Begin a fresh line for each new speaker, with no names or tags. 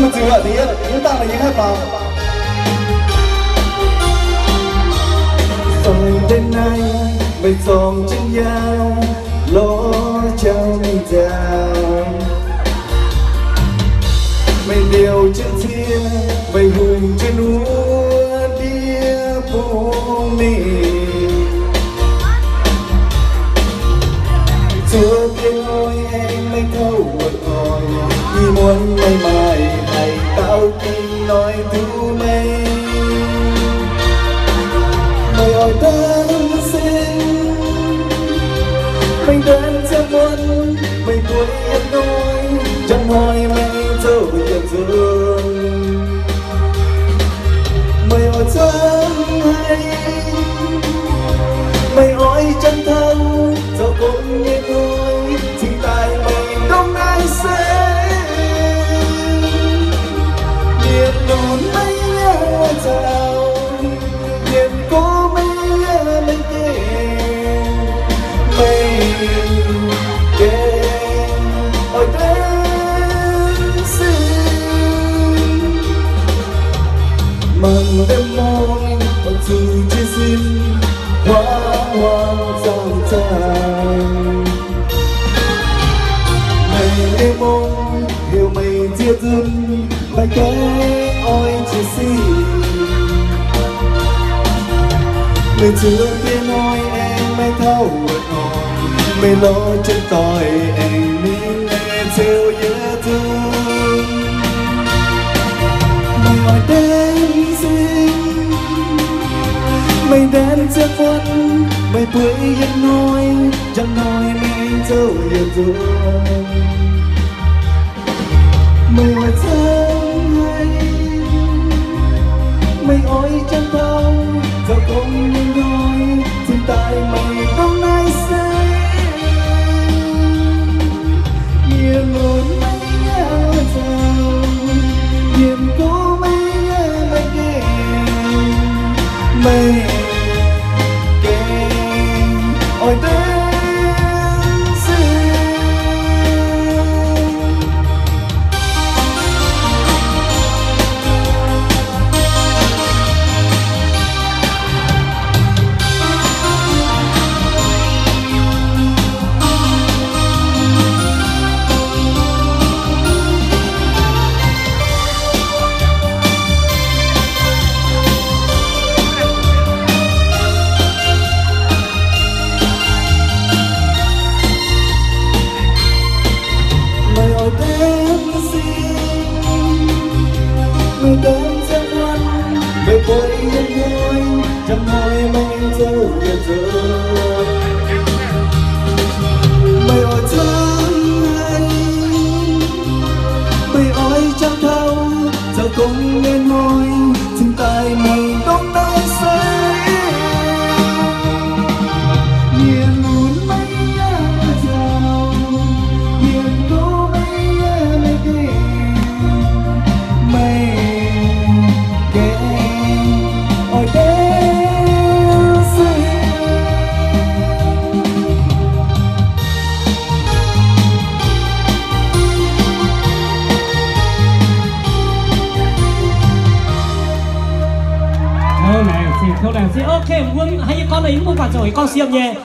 thu chịu ạ thì chúng ta là những hai phòng. Rồi đêm nay mây xòm trên nhau lỗ trong đào, mây điều trên thiên mây hùng trên núa đĩa buông nỉ. Chúa tiếng ôi em mây thâu một hồi khi muốn mây mai này tao tin nói thu mây. Mây ơi đơn xin mây đến cho muốn mây cuối em nói chẳng hỏi mây dấu nhận dương. Mây ơi chẳng hay mây ơi chân thâu dẫu cũng như tôi chính tại mây đông ai sẽ niềm đồn mây chào niềm cố mây lên kề mây kề ôi đến xin mừng đêm mong bằng dù chia xin hoa hoa dòng tràn. Mây đêm mong hiểu mây chia dưng bài kể ôi chỉ xin mây chưa kia nói em mây thâu một hồi mây lo trên tội em nên nghe chiều nhớ thương. Mây hỏi đến xin mây đến chưa quân mây bưởi yên nói chẳng nói mây dấu yêu thương. Mây hỏi chẳng hay mây ôi chẳng thâu dẫu không nên nói xin tại mây đông nay sẽ niềm muốn mây chào niềm cố mây mây kề mây kề ôi đến xin. Mây đến sẽ quan về bối yên ngôi chẳng hỏi mây dấu nhận dấu. Mây ôi chẳng hay mây ôi chẳng thâu dẫu cũng nên nói chính tại mây đông nay sẽ niềm muốn mây chào niềm cố mây mây kề mây ôi đến xin.
Thôi này, xin ok, muốn hay con ấy muốn quả rồi con xem nhé.